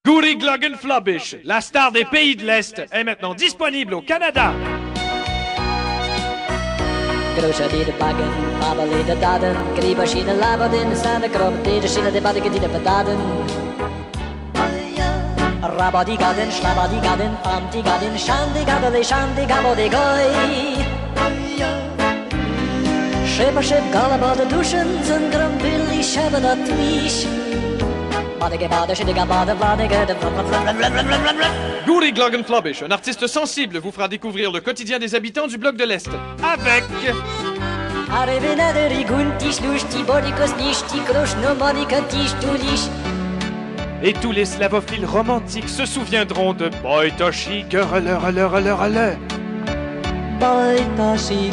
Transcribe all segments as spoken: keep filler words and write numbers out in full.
Guri Gloggenflobbish, la star des pays de l'Est, est maintenant disponible au Canada. Grootje de bakken, babbelen de daden, kriebmachine labadin, staan de krop, de schinnen de badden, die de pataden. Rabadigaden, schlabadigaden, famdigaden, shandigadele, shandigabodegoi. Schipper, schip, galaba de douchen, zijn grambili, shabba dat wies. Guri Gloggenflobbish, un artiste sensible, vous fera découvrir le quotidien des habitants du bloc de l'Est. Avec... Et tous les slavophiles romantiques se souviendront de Boitoshi, Gerele, Rele, Rele, Rele. Boitoshi,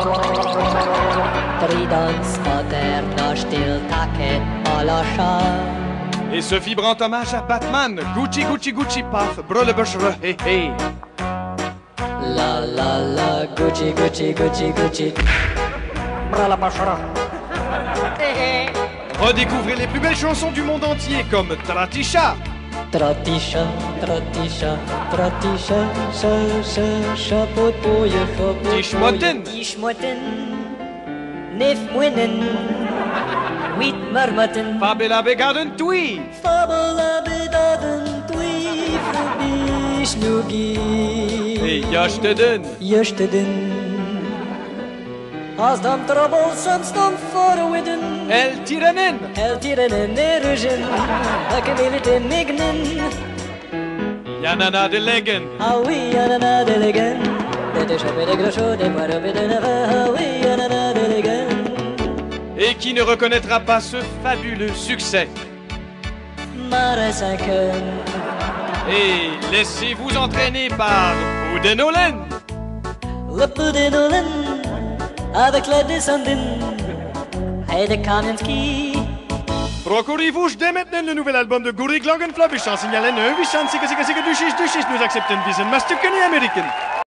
Tridans, Otter, Nostil, Take, Olosha. Et ce vibrant hommage à Batman, Gucci Gucci Gucci Paf, Brulebushere, hey hey. La la la, Gucci Gucci Gucci Gucci, Brulebushere, hey hey. Redécouvrez les plus belles chansons du monde entier comme Tratisha. Tratisha, Tratisha, Tratisha, Sha Sha Chapeau de Pouille, Chapeau Tishmoten, Tishmoten, Nef Mwenen. Wheat marmotten, Fabela Begaden Tui, Fabela Begaden Tui, Fubishnugi, et Yashteden, Yashteden. As dam trouble, some stam forwiden, El Tiranen, El Tiranen, Nerugen, Akamilite Mignen, Yanana de Legen, Ah oui, Yanana de Legen, de Chapé de Grocho, de Parabé de Nava, Ah oui, Yanana de Legen. Et qui ne reconnaîtra pas ce fabuleux succès. Marasaken. Et laissez-vous entraîner par Boudenolen. Le Boudenolen, avec la descendine, et de Kamenski. Procurez-vous dès maintenant le nouvel album de Guri Gloggenflobbish en signalant un huit cents, c'est que c'est que c'est que du chiche, du chiche, nous acceptons une visite masticani américaine.